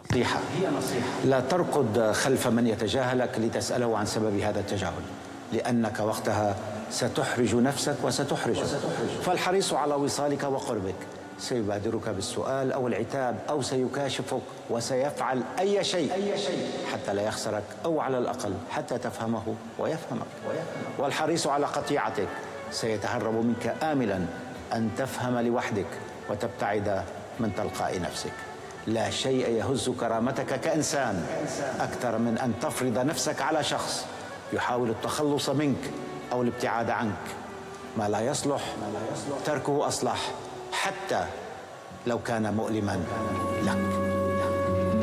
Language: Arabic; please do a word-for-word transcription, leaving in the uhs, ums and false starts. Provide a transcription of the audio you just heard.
نصيحة لا تركض خلف من يتجاهلك لتسأله عن سبب هذا التجاهل، لأنك وقتها ستحرج نفسك وستحرجه. فالحريص على وصالك وقربك سيبادرك بالسؤال أو العتاب أو سيكاشفك وسيفعل أي شيء حتى لا يخسرك، أو على الأقل حتى تفهمه ويفهمك. والحريص على قطيعتك سيتهرب منك آملا أن تفهم لوحدك وتبتعد من تلقاء نفسك. لا شيء يهز كرامتك كإنسان أكثر من أن تفرض نفسك على شخص يحاول التخلص منك أو الابتعاد عنك. ما لا يصلح تركه أصلح، حتى لو كان مؤلما لك.